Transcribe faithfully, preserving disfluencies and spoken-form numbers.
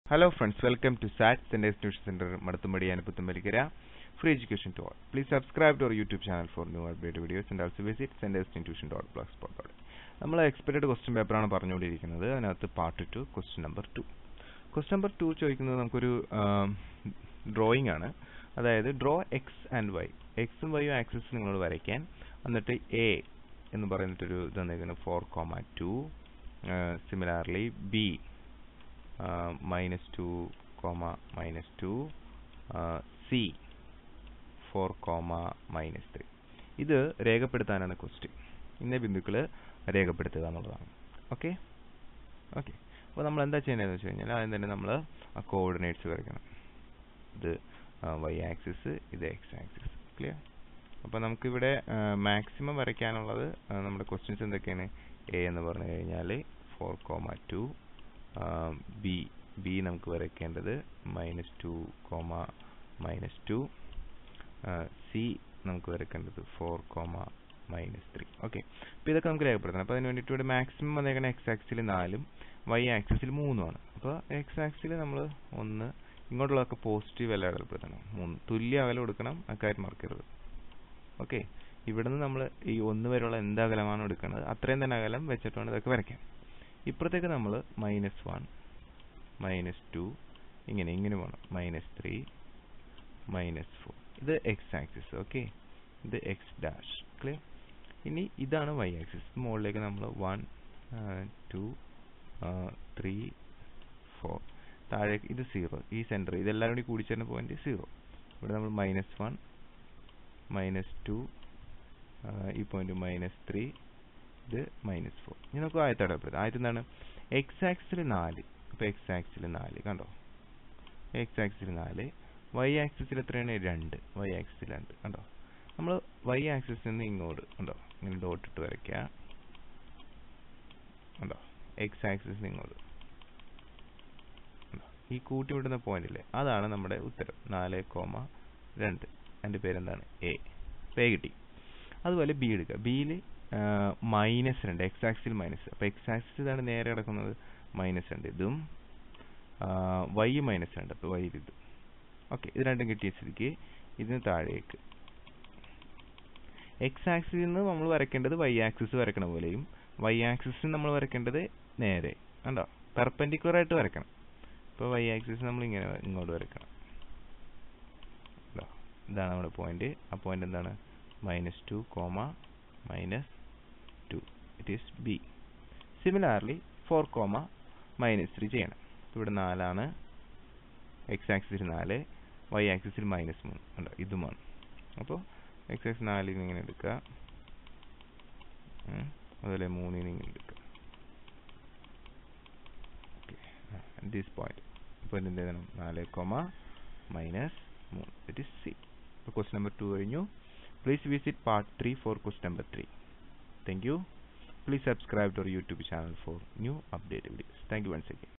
Hello friends, welcome to S A T Centers Tuition Center, Madathumbadi and Puthumbalikkara. Free education to all. Please subscribe to our YouTube channel for new updated videos and also visit centers tuition dot blogspot dot com. നമ്മൾ expected question പേപ്പറാണ് പറഞ്ഞുകൊണ്ടിരിക്കുന്നത്. അതിനകത്ത് part two question number two. Question number two ചോദിക്കുന്നത് നമുക്കൊരു drawing ആണ്. അതായത് draw X and Y. എക്സും വൈയും axis നിങ്ങളോട് വരയ്ക്കാൻ. എന്നിട്ട് എ എന്ന് പറയുന്നിട്ടൊരു ഇത് തന്നിരിക്കുന്നത് four comma two. Similarly B minus two comma minus two, C four comma minus three. ഇത് രേഖപ്പെടുത്താനാണ് ക്വസ്റ്റ്യൻ. ഇന്ന ബിന്ദുക്കൾ രേഖപ്പെടുത്തുക എന്നുള്ളതാണ്. ഓക്കെ ഓക്കെ അപ്പോൾ നമ്മൾ എന്താ ചെയ്യേണ്ടതെന്ന് വെച്ച് കഴിഞ്ഞാൽ ആദ്യം തന്നെ നമ്മൾ ആ കോർഡിനേറ്റ്സ് വരയ്ക്കണം. ഇത് വൈ ആക്സിസ്, ഇത് എക്സ് ആക്സിസ്. ക്ലിയർ? അപ്പോൾ നമുക്കിവിടെ മാക്സിമം വരയ്ക്കാനുള്ളത് നമ്മുടെ ക്വസ്റ്റ്യൻസ് എന്തൊക്കെയാണ്? എ എന്ന് പറഞ്ഞു കഴിഞ്ഞാൽ four comma two, B B നമുക്ക് വരയ്ക്കേണ്ടത് minus two comma minus two, C നമുക്ക് വരയ്ക്കേണ്ടത് four comma minus three. Okay, അപ്പോൾ ഇതൊക്കെ നമുക്ക് രേഖപ്പെടുത്തണം. അപ്പോൾ അതിന് വേണ്ടിയിട്ട് ഇവിടെ മാക്സിമം വന്നേക്കുന്ന എക്സ് ആക്സിൽ നാലും വൈ ആക്സിസിൽ മൂന്നുമാണ്. അപ്പോൾ എക്സ് ആക്സിൽ നമ്മൾ ഒന്ന്, ഇങ്ങോട്ടുള്ളതൊക്കെ പോസിറ്റീവ് വില അടയാളപ്പെടുത്തണം. മൂന്ന് തുല്യ അകലം കൊടുക്കണം, അക്കാര്യം മറക്കരുത്. ഓക്കെ, ഇവിടുന്ന് നമ്മൾ ഈ ഒന്ന് വരെയുള്ള എന്ത് അകലമാണ് എടുക്കുന്നത് അത്രയും തന്നെ അകലം വെച്ചിട്ട് വേണം ഇതൊക്കെ വരയ്ക്കാൻ. ഇപ്പുറത്തേക്ക് നമ്മൾ മൈനസ് വൺ, മൈനസ് ടു, ഇങ്ങനെ ഇങ്ങനെ പോകണം. Minus three, minus four. ഇത് എക്സ് ആക്സിസ്. ഓക്കെ, ഇത് എക്സ് ഡാഷ്. ക്ലിയർ? ഇനി ഇതാണ് വൈ ആക്സിസ്. മുകളിലേക്ക് നമ്മൾ വൺ, ടു, ത്രീ, ഫോർ. താഴേക്ക് ഇത് സീറോ. ഈ സെൻറ്റർ ഇതെല്ലാം കൂടി കൂടിച്ചേരുന്ന പോയിന്റ് സീറോ. ഇവിടെ നമ്മൾ മൈനസ് വൺ, മൈനസ് ടു, ഈ പോയിന്റ് മൈനസ് ത്രീ, ഇത് മൈനസ് ഫോർ. ഇനി നമുക്ക് ആദ്യത്തെ അടയാളപ്പെടുത്താം. ആദ്യത്തെ എന്താണ്? എക്സ് ആക്സിൽ നാല്. അപ്പോൾ എക്സ് ആക്സിൽ നാല് കണ്ടോ? എക്സ് ആക്സിൽ നാല്. വൈ ആക്സിസിൽ എത്രയാണ്? രണ്ട്. വൈ ആക്സിൽ രണ്ട് കണ്ടോ? നമ്മൾ വൈ ആക്സിസിൽ നിന്ന് ഇങ്ങോട്ട് കണ്ടോ ഇങ്ങനെ ഡോട്ട് ഇട്ട് വരയ്ക്കുക. കണ്ടോ? എക്സ് ആക്സിസിൽ ഇങ്ങോട്ട് ഈ കൂട്ടി വിടുന്ന പോയിന്റ് ഇല്ലേ, അതാണ് നമ്മുടെ ഉത്തരം. നാല് കോമ രണ്ട്. അതിൻ്റെ പേരെന്താണ്? എ. പേ കിട്ടി. അതുപോലെ ബി എടുക്കുക. ബിയിൽ മൈനസ് രണ്ട്. എക്സ് ആക്സിൽ മൈനസ്. അപ്പോൾ എക്സ് ആക്സിൽ ഇതാണ് നേരെ കിടക്കുന്നത് മൈനസ് രണ്ട്. ഇതും വൈ മൈനസ് രണ്ട്. അപ്പോൾ വൈ ഇത്. ഓക്കെ, ഇത് രണ്ടും കിട്ടിയ സ്ഥിതിക്ക് ഇതിന് താഴേക്ക് എക്സ് ആക്സിൽ നിന്ന് നമ്മൾ വരയ്ക്കേണ്ടത് വൈ ആക്സിസ് വരയ്ക്കണ പോലെയും വൈ ആക്സിസിൽ നമ്മൾ വരയ്ക്കേണ്ടത് നേരെ കണ്ടോ പെർപെൻഡിക്കുലർ ആയിട്ട് വരയ്ക്കണം. ഇപ്പോൾ വൈ ആക്സിസ് നമ്മൾ ഇങ്ങനെ ഇങ്ങോട്ട് വരയ്ക്കണം. ഇതാണ് നമ്മുടെ പോയിന്റ്. ആ പോയിന്റ് എന്താണ്? Minus two comma minus two. It is B. Similarly four comma minus three ചെയ്യണം. ഇവിടെ നാലാണ്. എക്സ് ആക്സിസിൽ നാല്, വൈ ആക്സിസിൽ മൈനസ് മൂന്ന് ഉണ്ടോ? ഇതുമാണ്. അപ്പോൾ എക്സ് ആക്സിസ് നാലിൽ നിന്ന് ഇങ്ങനെ എടുക്കുക, അതുപോലെ മൂന്നിൽ നിന്ന് ഇങ്ങനെ എടുക്കുക. ഓക്കെ, ദിസ് പോയിന്റ് ഇപ്പോൾ എന്ത് ചെയ്യണം? നാല് കോമ മൈനസ് മൂന്ന്. It is C. അപ്പോൾ ക്വസ്റ്റ്യൻ നമ്പർ ടു കഴിഞ്ഞു. Please visit part three for question number three. Thank you. Please subscribe to our YouTube channel for new updated videos. Thank you once again.